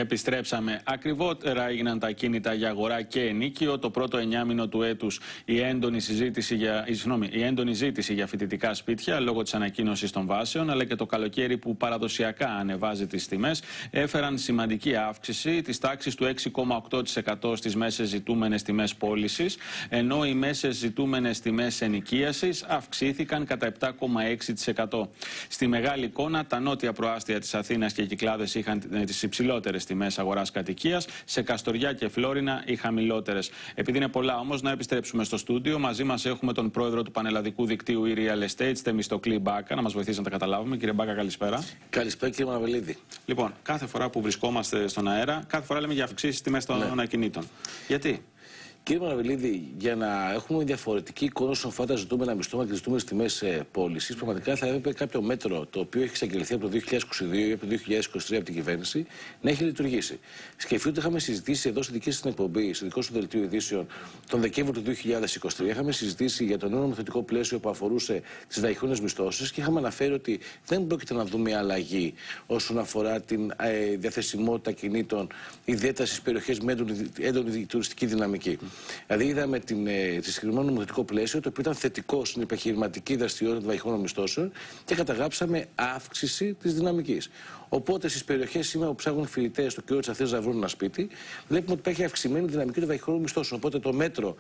Επιστρέψαμε. Ακριβότερα έγιναν τα κίνητα για αγορά και ενοίκιο. Το πρώτο εννιάμηνο του έτους η έντονη ζήτηση για φοιτητικά σπίτια λόγω της ανακοίνωσης των βάσεων, αλλά και το καλοκαίρι που παραδοσιακά ανεβάζει τις τιμές, έφεραν σημαντική αύξηση της τάξης του 6,8% στις μέσες ζητούμενες τιμές πώλησης, ενώ οι μέσες ζητούμενες τιμές ενοικίασης αυξήθηκαν κατά 7,6%. Στη μεγάλη εικόνα, τα νότια προάστια της Αθήνας και οι Κυκλάδες είχαν τις υψηλότερες τιμές αγοράς κατοικίας, σε Καστοριά και Φλόρινα οι χαμηλότερες. Επειδή είναι πολλά όμως, να επιστρέψουμε στο στούντιο. Μαζί μας έχουμε τον πρόεδρο του πανελλαδικού δικτύου e-Real Estate, Θεμιστοκλή Μπάκα, να μας βοηθήσει να τα καταλάβουμε. Κύριε Μπάκα, καλησπέρα. Καλησπέρα, κύριε Μαναβελίδη. Λοιπόν, κάθε φορά που βρισκόμαστε στον αέρα, κάθε φορά λέμε για αυξήσεις τιμές των ακινήτων. Γιατί? Κύριε Μαναβελίδη, για να έχουμε διαφορετική εικόνα όσον αφορά τα ζητούμενα μισθώματα και ζητούμενες τιμές πώλησης, πραγματικά θα έπρεπε κάποιο μέτρο το οποίο έχει εξαγγελθεί από το 2022 ή από το 2023 από την κυβέρνηση να έχει λειτουργήσει. Σκεφτείτε ότι είχαμε συζητήσει εδώ στη δική σας εκπομπή, στο δικό σου δελτίο ειδήσεων, τον Δεκέμβριο του 2023. Είχαμε συζητήσει για το νέο νομοθετικό πλαίσιο που αφορούσε τις βραχυχρόνιες μισθώσεις και είχαμε αναφέρει ότι δεν πρόκειται να δούμε αλλαγή όσον αφορά την διαθεσιμότητα κινήτων, ιδιαίτερα στις περιοχές με έντονη τουριστική δυναμική. Δηλαδή, είδαμε το συγκεκριμένο νομοθετικό πλαίσιο, το οποίο ήταν θετικό στην επιχειρηματική δραστηριότητα των βραχυχρόνιων μισθώσεων και καταγράψαμε αύξηση της δυναμικής. Οπότε, στις περιοχές σήμερα που ψάχνουν φοιτητές στο κέντρο της Αθήνας να βρουν ένα σπίτι, βλέπουμε ότι υπάρχει αυξημένη δυναμική των βραχυχρόνιων μισθώσεων. Οπότε, το μέτρο,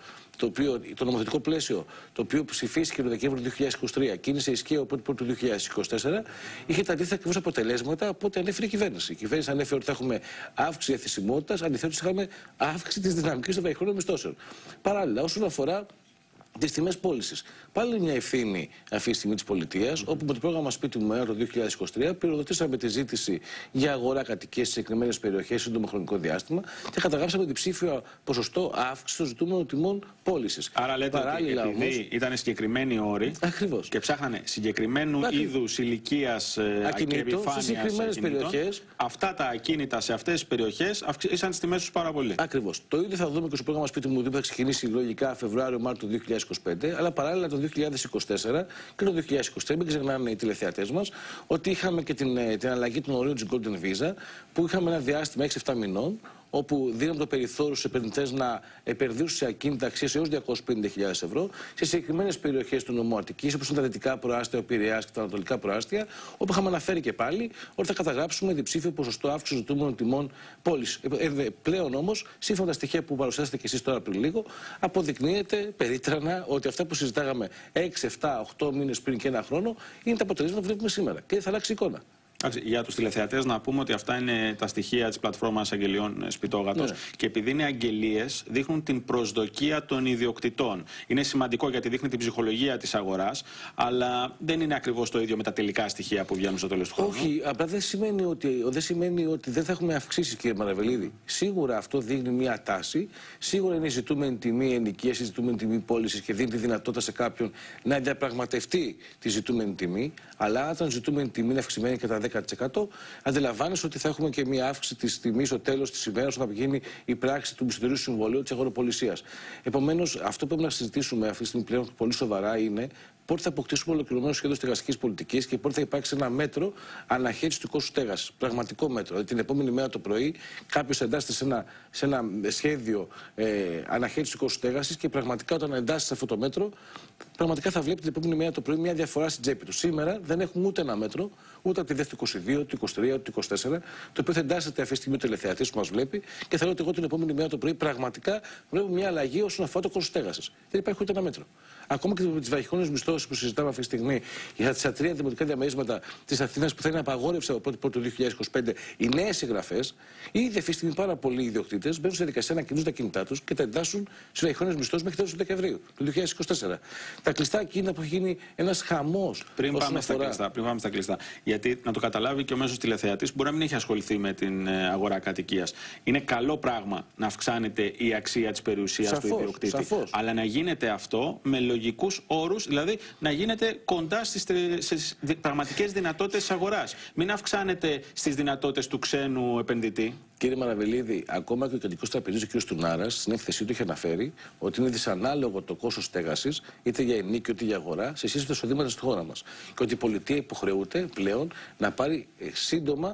το νομοθετικό πλαίσιο, το οποίο ψηφίστηκε το Δεκέμβριο του 2023, κίνησε ισχύ από το 1 του 2024, είχε τα αντίθετα ακριβώς αποτελέσματα από ό,τι ανέφερε η κυβέρνηση. Η κυβέρνηση ανέφερε ότι θα έχουμε αύξηση διαθεσιμότητας, αντιθέτως είχαμε αύξηση της δυναμικής των βραχυχρόνιων μισθώσεων. Παράλληλα, όσον αφορά τις τιμές πώλησης, πάλι μια ευθύνη αυτή τη στιγμή της πολιτείας, όπου με το πρόγραμμα Σπίτι μου Μέρα το 2023 πυροδοτήσαμε τη ζήτηση για αγορά κατοικίας σε συγκεκριμένες περιοχές σύντομο χρονικό διάστημα και καταγράψαμε διψήφιο ποσοστό αύξηση των ζητούμενων τιμών πώλησης. Άρα λέτε παράλληλα, ότι επειδή ήταν συγκεκριμένοι όροι και ψάχνανε συγκεκριμένου είδους ηλικίας και επιφάνειας ακινήτων, αυτά τα ακίνητα σε αυτές τις περιοχές αύξησαν τις τιμές τους πάρα πολύ. Ακριβώς. Το ίδιο θα δούμε και στο πρόγραμμα Σπίτι μου, που θα ξεκινήσει λογικά Φεβρουάριο-Μάρτιο του 2025, αλλά παράλληλα το 2024 και το 2023, μην ξεχνάνε οι τηλεθεατές μας, ότι είχαμε και την αλλαγή των ορίων της Golden Visa, που είχαμε ένα διάστημα 6-7 μηνών, όπου δίναμε το περιθώριο στους επενδυτές να επενδύσουν σε ακίνητα αξίας έως 250.000 ευρώ σε συγκεκριμένες περιοχές του νομού Αττικής, όπως είναι τα δυτικά προάστια, ο Πειραιάς και τα ανατολικά προάστια, όπου είχαμε αναφέρει και πάλι ότι θα καταγράψουμε διψήφιο ποσοστό αύξηση ζητούμενων τιμών πώλησης. Πλέον όμως, σύμφωνα με τα στοιχεία που παρουσιάσατε και εσείς τώρα πριν λίγο, αποδεικνύεται περίτρανα ότι αυτά που συζητάγαμε 6, 7, 8 μήνες πριν και ένα χρόνο είναι τα αποτελέσματα που βλέπουμε σήμερα. Και θα αλλάξει η εικόνα. Για τους τηλεθεατές να πούμε ότι αυτά είναι τα στοιχεία της πλατφόρμας αγγελιών Σπιτόγατος, και επειδή είναι αγγελίες δείχνουν την προσδοκία των ιδιοκτητών. Είναι σημαντικό γιατί δείχνει την ψυχολογία της αγοράς, αλλά δεν είναι ακριβώς το ίδιο με τα τελικά στοιχεία που βγαίνουν στο τέλος του χρόνου. Όχι, απλά δεν σημαίνει ότι δεν θα έχουμε αυξήσει, κύριε Μαναβελίδη. Σίγουρα αυτό δείχνει μια τάση. Σίγουρα είναι η ζητούμενη τιμή ενοικίας, η ζητούμενη τιμή πώλησης και δίνει τη δυνατότητα σε κάποιον να διαπραγματευτεί τη ζητούμενη τιμή. Αλλά αν η ζητούμενη τιμή είναι αυξημένη κατά 10%, αντιλαμβάνεσαι ότι θα έχουμε και μια αύξηση της τιμής στο τέλος της ημέρας όταν γίνει η πράξη του μισθωτηρίου συμβολίου της αγοροπολισίας. Επομένως, αυτό που πρέπει να συζητήσουμε αυτή τη στιγμή πλέον πολύ σοβαρά είναι πότε θα αποκτήσουμε ολοκληρωμένο σχέδιο στεγαστικής πολιτικής και πότε θα υπάρξει ένα μέτρο αναχέτηση του κόστου στέγασης. Πραγματικό μέτρο. Δηλαδή, την επόμενη μέρα το πρωί κάποιος εντάσσεται σε ένα σχέδιο αναχέτηση του κόστου στέγασης και πραγματικά όταν εντάσσεται σε αυτό το μέτρο, πραγματικά θα βλέπει την επόμενη μέρα το πρωί μια διαφορά στην τσέπη του. Σήμερα δεν έχουμε ούτε ένα μέτρο, ούτε από τη ΔΕΘ του 22, του 23, του 24, το οποίο θα εντάσσεται αυτή τη στιγμή ο τηλεθεατής που μας βλέπει και θα λέω ότι εγώ την επόμενη μέρα το πρωί πραγματικά βλέπω μια αλλαγή όσον αφορά το κόστος στέγασης. Δεν υπάρχει ούτε ένα μέτρο. Ακόμα και με τις βραχυχρόνιες μισθώσεις που συζητάμε αυτή τη στιγμή για τα 3 δημοτικά διαμερίσματα της Αθήνας που θα είναι απαγόρευση από 1η του 2025, οι νέες εγγραφές, ήδη αυτή τη στιγμή πάρα πολλοί ιδιοκτήτες μπαίνουν σε διαδικασία να κινούν τα κινητά τους και τα εντάσσουν στις βραχυχρόνιες μισθώσεις μέχρι τέλος του Δεκεμβρίου του 2024. Τα κλειστά ακίνητα που έχει γίνει ένας χαμός. Πριν πάμε στα κλειστά, γιατί να το καταλάβει και ο μέσος τηλεθεατής μπορεί να μην έχει ασχοληθεί με την αγορά κατοικίας. Είναι καλό πράγμα να αυξάνεται η αξία της περιουσίας του ιδιοκτήτη. Αλλά να γίνεται αυτό με λογικούς όρους, δηλαδή να γίνεται κοντά στις πραγματικές δυνατότητες της αγοράς. Μην αυξάνεται στις δυνατότητες του ξένου επενδυτή. Κύριε Μαναβελίδη, ακόμα και ο κεντρικός τραπεζίτης ο κ. Τουνάρας στην έκθεσή του είχε αναφέρει ότι είναι δυσανάλογο το κόστος στέγασης, είτε για ενοίκιο είτε για αγορά, σε σχέση με τα εισοδήματα στη χώρα μας. Και ότι η πολιτεία υποχρεούται πλέον να πάρει σύντομα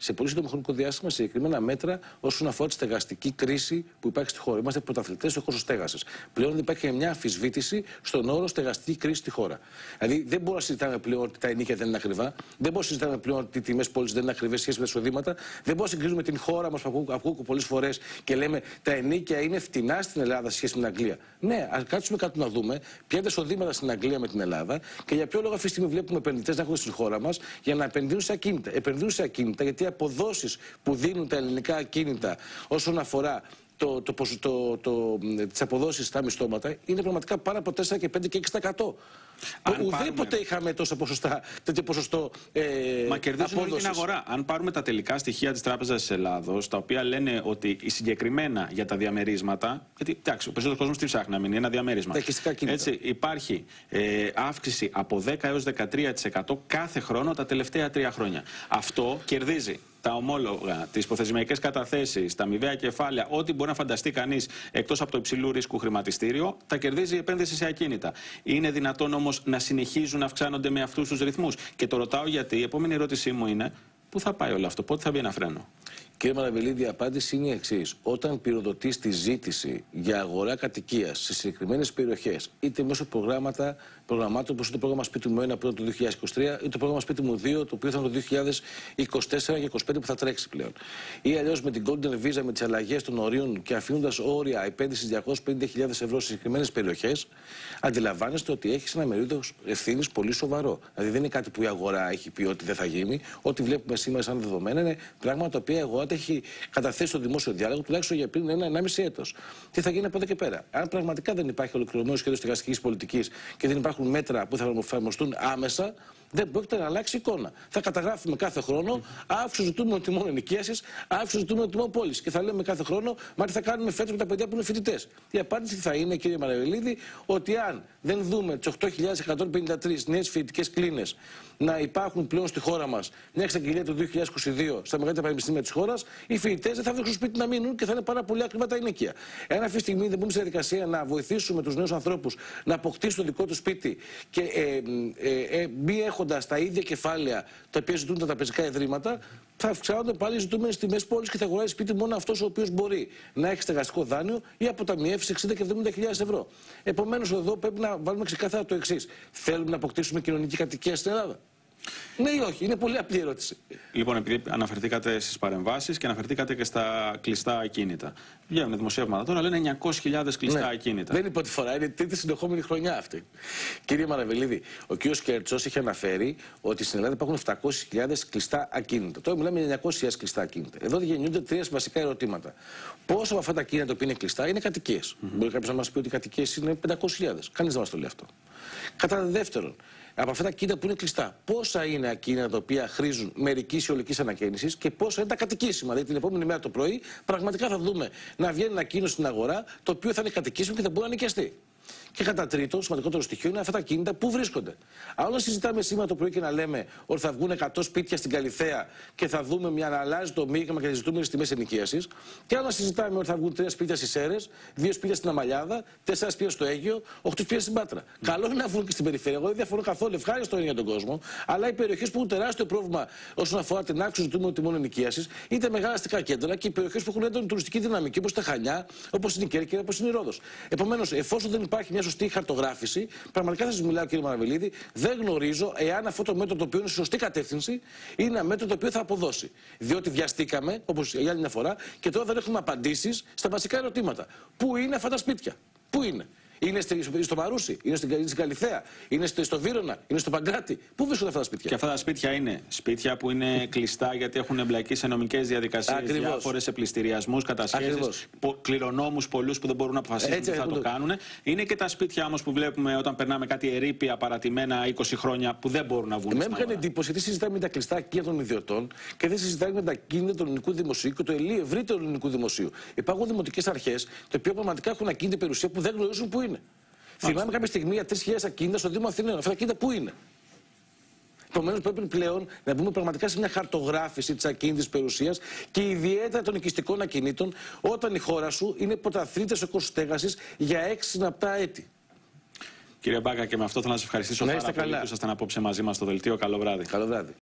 σε πολύ σύντομο χρονικό διάστημα συγκεκριμένα μέτρα όσον αφορά τη στεγαστική κρίση που υπάρχει στη χώρα. Είμαστε πρωταθλητές στο κόστος στέγασης. Πλέον δεν υπάρχει μια αμφισβήτηση στον όρο στεγαστική κρίση στη χώρα. Δηλαδή δεν μπορούμε να συζητάμε πλέον ότι τα ενοίκια δεν είναι ακριβά, δεν μπορούμε να συζητάμε πλέον ότι οι τιμές πόλης δεν είναι ακριβές σχέση με τα εισοδήματα, δεν μπορούμε να συγκρίνουμε την χώρα μας που ακούω πολλές φορές και λέμε τα ενοίκια είναι φτηνά στην Ελλάδα σε σχέση με την Αγγλία. Ναι, ας κάτσουμε κάτω να δούμε ποια είναι τα εισοδήματα στην Αγγλία με την Ελλάδα και για ποιο λόγο αυτή τη στιγμή βλέπουμε επενδυτές να έχουν στην χώρα μας για να επενδύουν σε ακίνητα. Επενδύουν σε ακίνητα γιατί οι αποδόσεις που δίνουν τα ελληνικά ακίνητα όσον αφορά τις αποδόσεις στα μισθώματα είναι πραγματικά πάνω από 4 και 5 και 6%. Ουδέποτε είχαμε τόσα ποσοστά, τέτοιο ποσοστό Μα κερδίζουν όλη την αγορά. Αν πάρουμε τα τελικά στοιχεία της Τράπεζας της Ελλάδος, τα οποία λένε ότι συγκεκριμένα για τα διαμερίσματα, γιατί εντάξει, ο περισσότερος κόσμος τι ψάχνει να μείνει, ένα διαμέρισμα. Έτσι, υπάρχει αύξηση από 10 έως 13% κάθε χρόνο τα τελευταία 3 χρόνια. Αυτό κερδίζει τα ομόλογα, τις υποθεσμιακές καταθέσεις, τα αμοιβαία κεφάλαια, ό,τι μπορεί να φανταστεί κανείς εκτός από το υψηλού ρίσκου χρηματιστήριο, τα κερδίζει η επένδυση σε ακίνητα. Είναι δυνατόν όμως να συνεχίζουν να αυξάνονται με αυτούς τους ρυθμούς? Και το ρωτάω γιατί η επόμενη ερώτησή μου είναι πού θα πάει όλο αυτό, πότε θα μπει ένα φρένο? Κύριε Μαραβελίδη, η απάντηση είναι η εξής. Όταν πυροδοτείς τη ζήτηση για αγορά κατοικίας σε συγκεκριμένες περιοχές, είτε μέσω προγραμμάτων όπως είναι το πρόγραμμα Σπίτι μου 1 πρώτο το 2023 ή το πρόγραμμα Σπίτι μου 2, το οποίο θα είναι το 2024 και 2025 που θα τρέξει πλέον. Ή αλλιώς με την Golden Visa, με τις αλλαγές των ορίων και αφήνοντας όρια επένδυσης 250.000 ευρώ σε συγκεκριμένες περιοχές, αντιλαμβάνεστε ότι έχεις ένα μερίδιο ευθύνης πολύ σοβαρό. Δηλαδή δεν είναι κάτι που η αγορά έχει πει ότι δεν θα γίνει. Ό,τι βλέπουμε σήμερα σαν δεδομένα είναι πράγματα τα οποία η αγορά έχει καταθέσει στο δημόσιο διάλογο τουλάχιστον για πριν 1-1,5 έτος. Τι θα γίνει από εδώ και πέρα? Αν πραγματικά δεν υπάρχει ολοκληρωμένο σχέδιο στεγαστικής πολιτικής και δεν υπάρχουν μέτρα που θα εφαρμοστούν άμεσα, δεν πρόκειται να αλλάξει εικόνα. Θα καταγράφουμε κάθε χρόνο αύξηση ζητούμενων τιμών ενοικίασης, αύξηση ζητούμενων τιμών πώλησης. Και θα λέμε κάθε χρόνο, μα τι θα κάνουμε φέτος με τα παιδιά που είναι φοιτητές? Η απάντηση θα είναι, κύριε Μαραβελίδη, ότι αν δεν δούμε τις 8.153 νέες φοιτητικές κλίνες να υπάρχουν πλέον στη χώρα μας, μια εξαγγελία του 2022 στα μεγαλύτερα πανεπιστήμια της χώρας, οι φοιτητές δεν θα βρουν στο σπίτι να μείνουν και θα είναι πάρα πολύ ακριβά τα ενοίκια. Εάν αυτή τη στιγμή δεν μπούμε στη διαδικασία να βοηθήσουμε τους νέους ανθρώπους να αποκτήσουν το δικό τους σπίτι και μη έχοντας τα ίδια κεφάλαια τα οποία ζητούν τα τραπεζικά ιδρύματα, θα αυξάνονται πάλι οι ζητούμενες τιμές πόλης και θα αγοράζει σπίτι μόνο αυτός ο οποίος μπορεί να έχει στεγαστικό δάνειο ή αποταμιεύσει 60 και 70.000 ευρώ. Επομένως, εδώ πρέπει να βάλουμε ξεκάθαρα το εξής. Θέλουμε να αποκτήσουμε κοινωνική κατοικία στην Ελλάδα? Ναι ή όχι? Είναι πολύ απλή ερώτηση. Λοιπόν, επειδή αναφερθήκατε στις παρεμβάσεις και αναφερθήκατε και στα κλειστά ακίνητα. Βγαίνουν δημοσιεύματα τώρα, λένε 900.000 κλειστά ακίνητα. Δεν είναι πρώτη φορά, είναι τρίτη συνεχόμενη χρονιά αυτή. Κύριε Μαραβελίδη, ο κ. Κέρτσος είχε αναφέρει ότι στην Ελλάδα υπάρχουν 700.000 κλειστά ακίνητα. Τώρα μιλάμε για 900.000 κλειστά ακίνητα. Εδώ γεννιούνται 3 βασικά ερωτήματα. Πόσα από αυτά τα ακίνητα που είναι κλειστά είναι κατοικίες? Μπορεί κάποιος να μας πει ότι οι κατοικίες είναι 500.000. Κανείς δεν μας το λέει αυτό. Κατά δεύτερον, από αυτά τα ακίνητα που είναι κλειστά, πόσα είναι ακίνητα τα οποία χρήζουν μερικής ή ολικής ανακαίνησης και πόσα είναι τα κατοικήσιμα? Δηλαδή την επόμενη μέρα το πρωί πραγματικά θα δούμε να βγαίνει ένα ακίνητο στην αγορά το οποίο θα είναι κατοικήσιμο και θα μπορεί να νοικιαστεί. Και κατά τρίτο, σημαντικότερο στοιχείο είναι αυτά τα ακίνητα που βρίσκονται. Αν συζητάμε σήμερα το πρωί και να λέμε ότι θα βγουν 100 σπίτια στην Καλιθέα και θα δούμε να αλλάζει το μείγμα και να ζητούμε τις τιμές ενοικίασης, και άλλο να συζητάμε ότι θα βγουν 3 σπίτια στις Σέρρες, 2 σπίτια στην Αμαλιάδα, 4 σπίτια στο Αίγυο, 8 σπίτια στην Πάτρα. Καλό είναι να βγουν και στην περιφέρεια. Εγώ δεν διαφωνώ καθόλου, ευχάριστο είναι για τον κόσμο, αλλά οι περιοχές που έχουν τεράστιο πρόβλημα όσον αφορά την αύξηση του ζητούμενου τιμών ενοικίασης, είτε μεγάλα αστικά κέντρα και οι περιοχές που έχουν έντονη τουριστική δυναμική, όπως τα Χανιά, όπως είναι η Κέρκυρα, όπως είναι η Ρόδος. Επομένως, εφόσον δεν υπάρχει μια σωστή χαρτογράφηση, πραγματικά θα σας μιλάω, κύριε Μαραβελίδη, δεν γνωρίζω εάν αυτό το μέτρο το οποίο είναι στη σωστή κατεύθυνση είναι ένα μέτρο το οποίο θα αποδώσει. Διότι βιαστήκαμε, όπως για άλλη μια φορά, και τώρα δεν έχουμε απαντήσεις στα βασικά ερωτήματα. Πού είναι αυτά τα σπίτια? Πού είναι? Είναι στο Μαρούσι, είναι στην Καλιθέα, είναι στο Βύρωνα, είναι στο Παγκράτη? Πού βρίσκονται αυτά τα σπίτια? Και αυτά τα σπίτια είναι σπίτια που είναι κλειστά γιατί έχουν εμπλακεί σε νομικές διαδικασίες, διάφορες επληστηριασμούς, κατασχέσεις, κληρονόμους πολλούς που δεν μπορούν να αποφασίσουν τι θα το κάνουν. Είναι και τα σπίτια όμως που βλέπουμε όταν περνάμε κάτι ερείπια παρατημένα 20 χρόνια που δεν μπορούν να βγουν. Εμένα μου έκανε εντύπωση γιατί συζητάμε με τα κλειστά ακίνητα των ιδιωτών και δεν συζητάμε με τα ακίνητα του ελληνικού δημοσίου και το ευρύτερο ελληνικού δημοσίου. Υπάρχουν δημοτικές αρχές, τα οποία πραγματικά έχουν ακίνητη περιουσία που δεν γνωρίζουν πού είναι. Θυμάμαι κάποια στιγμή για 3.000 ακίνητα στο Δήμο Αθηναίων. Αυτά τα ακίνητα πού είναι? Επομένως, πρέπει πλέον να μπούμε πραγματικά σε μια χαρτογράφηση της ακίνητης περιουσίας και ιδιαίτερα των οικιστικών ακινήτων, όταν η χώρα σου είναι πρωταθλήτρια σε κόστος στέγασης για 6 συναπτά έτη. Κύριε Μπάκα, και με αυτό θέλω να σας ευχαριστήσω πάρα πολύ που ήσασταν απόψε μαζί μας στο δελτίο. Καλό βράδυ. Καλό βράδυ.